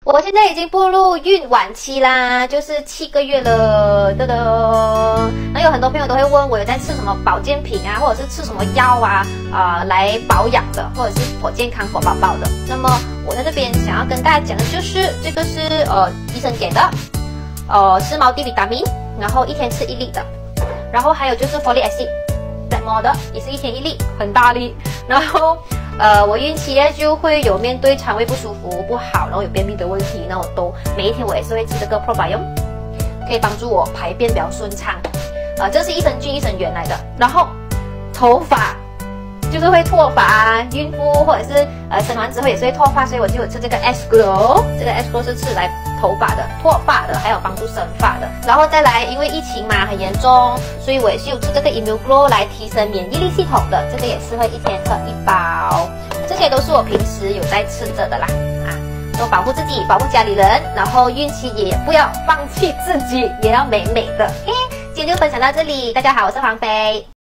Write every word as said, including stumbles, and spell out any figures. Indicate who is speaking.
Speaker 1: 我现在已经步入孕晚期啦，就是七个月了，噔噔。那有很多朋友都会问我有在吃什么保健品啊，或者是吃什么药啊，啊、呃、来保养的，或者是颇健康颇宝宝的。那么我在这边想要跟大家讲的就是，这个是呃医生给的，呃是毛 D 维他命，然后一天吃一粒的，然后还有就是 folic acid， 在摸的也是一天一粒，很大粒，然后。呃，我孕期呢就会有面对肠胃不舒服不好，然后有便秘的问题，那我都每一天我也是会吃这个 Probiome， 可以帮助我排便比较顺畅。呃，这是益生菌、益生元来的。然后头发就是会脱发啊，孕妇或者是呃生完之后也是会脱发，所以我就有吃这个 S Glow， 这个 S Glow 是吃来头发的、脱发的，还有帮助生发的。然后再来，因为疫情嘛很严重，所以我也是有吃这个 Immune Glow 来提升免疫力系统的，这个也是会一天喝一包。这些都是我平时有在吃着的啦，啊，都保护自己，保护家里人，然后孕期也不要放弃自己，也要美美的。嘿，今天就分享到这里，大家好，我是黄飞。